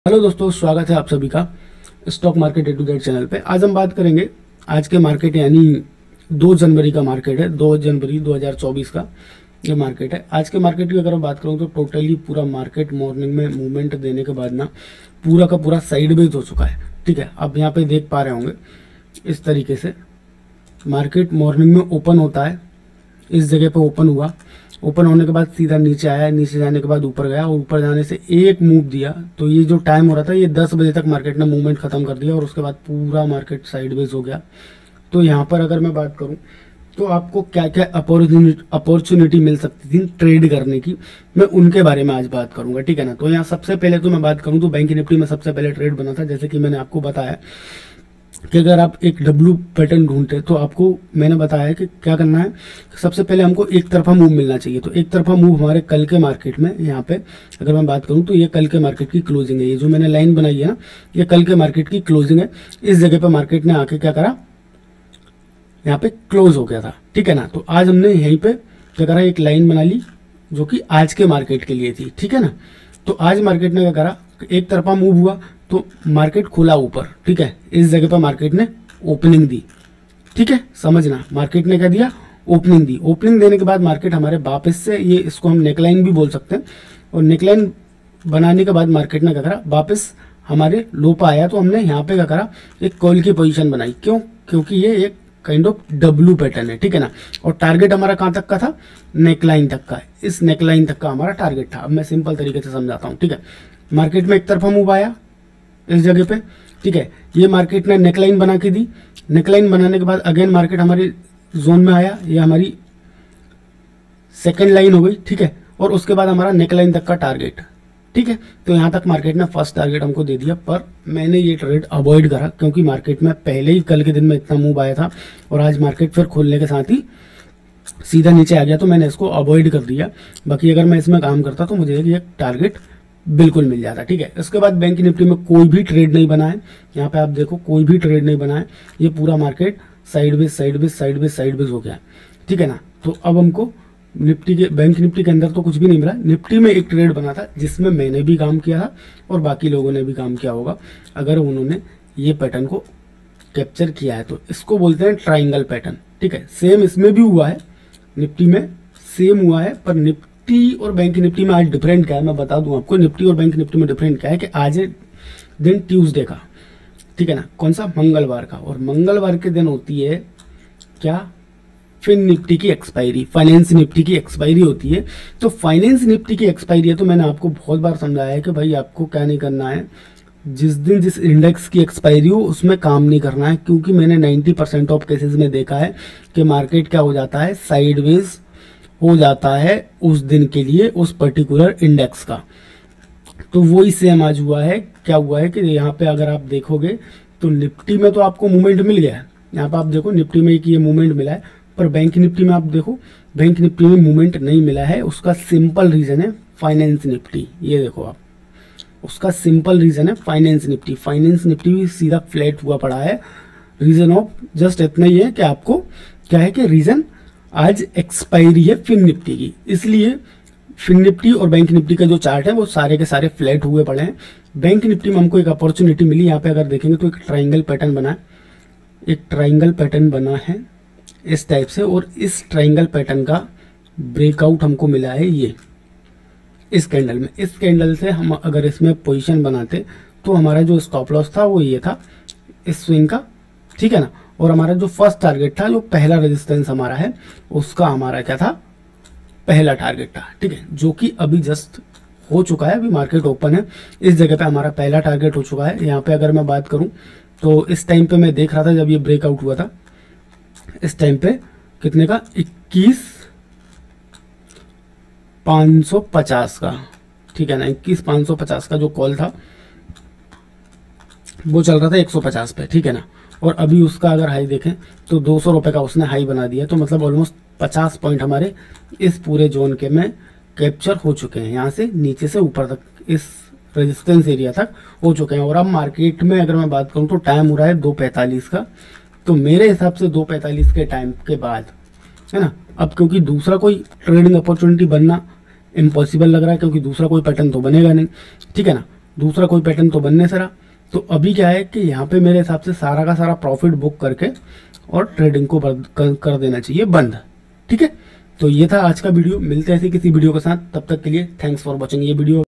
Hello दोस्तों, स्वागत है आप सभी का stock market A to Z channel पे। आज हम बात करेंगे आज के मार्केट यानी 2 जनवरी का मार्केट है। 2 जनवरी 2024 का ये मार्केट है। आज के मार्केट की अगर मैं बात करूं तो टोटली पूरा मार्केट मॉर्निंग में मूवमेंट देने के बाद ना पूरा का पूरा साइडवेज हो चुका है। ठीक है, आप यहाँ पे देख पा रहे होंगे इस तरीके से मार्केट मॉर्निंग में ओपन होता है। इस जगह पे ओपन हुआ, ओपन होने के बाद सीधा नीचे आया, नीचे जाने के बाद ऊपर गया और ऊपर जाने से एक मूव दिया। तो ये जो टाइम हो रहा था ये 10 बजे तक मार्केट ने मूवमेंट खत्म कर दिया और उसके बाद पूरा मार्केट साइडवेज हो गया। तो यहाँ पर अगर मैं बात करूँ तो आपको क्या क्या अपॉर्चुनिटी मिल सकती थी ट्रेड करने की, मैं उनके बारे में आज बात करूंगा। ठीक है ना। तो यहाँ सबसे पहले तो मैं बात करूँ तो बैंक निफ्टी में सबसे पहले ट्रेड बना था। जैसे कि मैंने आपको बताया कि अगर आप एक डब्ल्यू पैटर्न ढूंढते हैं तो आपको मैंने बताया है कि क्या करना है। सबसे पहले हमको एक तरफा मूव मिलना चाहिए। तो एक तरफा मूव हमारे कल के मार्केट में यहाँ पे अगर मैं बात करूँ तो ये कल के मार्केट की क्लोजिंग है। ये जो मैंने लाइन बनाई है ना, ये कल के मार्केट की क्लोजिंग है। इस जगह पे मार्केट ने आके क्या करा, यहाँ पे क्लोज हो गया था। ठीक है ना। तो आज हमने यहीं पे क्या करा, एक लाइन बना ली जो कि आज के मार्केट के लिए थी। ठीक है ना। तो आज मार्केट ने क्या करा, एक तरफा मूव हुआ तो मार्केट खुला ऊपर। ठीक है, इस जगह पर मार्केट ने ओपनिंग दी। ठीक है, समझना, मार्केट ने क्या दिया, ओपनिंग दी। ओपनिंग देने के बाद मार्केट हमारे वापस से, ये इसको हम नेकलाइन भी बोल सकते हैं, और नेकलाइन बनाने के बाद मार्केट ने क्या करा, वापस हमारे लो पे आया। तो हमने यहाँ पे क्या करा, एक कॉल की पोजीशन बनाई। क्यों? क्योंकि ये एक काइंड ऑफ डब्ल्यू पैटर्न है। ठीक है ना। और टारगेट हमारा कहाँ तक का था, नेकलाइन तक का है। इस नेकलाइन तक का हमारा टारगेट था। अब मैं सिंपल तरीके से समझाता हूँ। ठीक है, मार्केट में एक तरफा मूव आया इस जगह पे। ठीक है, ये मार्केट ने नेकलाइन बना के दी। नेकलाइन बनाने के बाद अगेन मार्केट हमारी जोन में आया, ये हमारी सेकंड लाइन हो गई। ठीक है, और उसके बाद हमारा नेकलाइन तक का टारगेट। ठीक है, तो यहाँ तक मार्केट ने फर्स्ट टारगेट हमको दे दिया। पर मैंने ये ट्रेड अवॉइड करा क्योंकि मार्केट में पहले ही कल के दिन में इतना मूव आया था और आज मार्केट फिर खोलने के साथ ही सीधा नीचे आ गया। तो मैंने इसको अवॉइड कर दिया। बाकी अगर मैं इसमें काम करता तो मुझे ये टारगेट बिल्कुल मिल जाता। ठीक है, इसके बाद बैंक निफ्टी में कोई भी ट्रेड नहीं बना है। यहाँ पे आप देखो कोई भी ट्रेड नहीं बना है। ये पूरा market sideways sideways sideways sideways हो गया। ठीक है ना। तो अब हमको निफ्टी के, बैंक निफ्टी के अंदर तो कुछ भी नहीं मिला। निफ्टी में एक ट्रेड बना था जिसमें मैंने भी काम किया था और बाकी लोगों ने भी काम किया होगा अगर उन्होंने ये पैटर्न को कैप्चर किया है। तो इसको बोलते हैं ट्राइंगल पैटर्न। ठीक है, सेम इसमें भी हुआ है, निफ्टी में सेम हुआ है। पर निफ्टी और बैंक निफ्टी में आज डिफरेंट क्या है मैं बता दूं आपको। निफ्टी और बैंक निफ्टी में डिफरेंट क्या है कि आज है दिन ट्यूसडे का। ठीक है ना, कौन सा, मंगलवार का। और मंगलवार के दिन होती है क्या, फिन निफ्टी की एक्सपायरी, फाइनेंस निफ्टी की एक्सपायरी होती है। तो फाइनेंस निफ्टी की एक्सपायरी है तो मैंने आपको बहुत बार समझाया है कि भाई आपको क्या नहीं करना है, जिस दिन जिस इंडेक्स की एक्सपायरी हो उसमें काम नहीं करना है। क्योंकि मैंने 90% ऑफ केसेस में देखा है कि मार्केट क्या हो जाता है, साइडवेज हो जाता है उस दिन के लिए, उस पर्टिकुलर इंडेक्स का। तो वही सेम आज हुआ है। क्या हुआ है कि यहाँ पे अगर आप देखोगे तो निफ्टी में तो आपको मूवमेंट मिल गया है। यहाँ पे आप देखो निफ्टी में एक ये मूवमेंट मिला है, पर बैंक निफ्टी में आप देखो बैंक निफ्टी में मूवमेंट नहीं मिला है। उसका सिंपल रीजन है फाइनेंस निफ्टी। ये देखो आप, उसका सिंपल रीजन है फाइनेंस निफ्टी। फाइनेंस निफ्टी भी सीधा फ्लैट हुआ पड़ा है। रीजन ऑफ जस्ट इतना ही है कि आपको क्या है कि रीजन आज एक्सपायरी है फिन निफ्टी की, इसलिए फिन निफ्टी और बैंक निफ्टी का जो चार्ट है वो सारे के सारे फ्लैट हुए पड़े हैं। बैंक निफ्टी में हमको एक अपॉर्चुनिटी मिली। यहाँ पे अगर देखेंगे तो एक ट्राइंगल पैटर्न बना है, एक ट्राइंगल पैटर्न बना है इस टाइप से, और इस ट्राइंगल पैटर्न का ब्रेकआउट हमको मिला है ये इस कैंडल में। इस कैंडल से हम अगर इसमें पोजीशन बनाते तो हमारा जो स्टॉप लॉस था वो ये था इस स्विंग का। ठीक है ना। और हमारा जो फर्स्ट टारगेट था, जो पहला रेजिस्टेंस हमारा है, उसका हमारा क्या था, पहला टारगेट था। ठीक है, जो कि अभी जस्ट हो चुका है। अभी मार्केट ओपन है, इस जगह पे हमारा पहला टारगेट हो चुका है। यहाँ पे अगर मैं बात करूं तो इस टाइम पे मैं देख रहा था जब ये ब्रेकआउट हुआ था, इस टाइम पे कितने का, 21,550 का। ठीक है ना, 21,550 का जो कॉल था वो चल रहा था 150 पे। ठीक है ना। और अभी उसका अगर हाई देखें तो 200 रुपए का उसने हाई बना दिया। तो मतलब ऑलमोस्ट 50 पॉइंट हमारे इस पूरे जोन के में कैप्चर हो चुके हैं। यहाँ से नीचे से ऊपर तक इस रेजिस्टेंस एरिया तक हो चुके हैं। और अब मार्केट में अगर मैं बात करूँ तो टाइम हो रहा है 2:45 का। तो मेरे हिसाब से 2:45 के टाइम के बाद, है ना, अब क्योंकि दूसरा कोई ट्रेडिंग अपॉर्चुनिटी बनना इम्पॉसिबल लग रहा है क्योंकि दूसरा कोई पैटर्न तो बनेगा नहीं। ठीक है ना। दूसरा कोई पैटर्न तो बनने से रहा। तो अभी क्या है कि यहाँ पे मेरे हिसाब से सारा का सारा प्रॉफिट बुक करके और ट्रेडिंग को कर देना चाहिए बंद। ठीक है, तो ये था आज का वीडियो। मिलते हैं ऐसे किसी वीडियो के साथ, तब तक के लिए थैंक्स फॉर वॉचिंग। ये वीडियो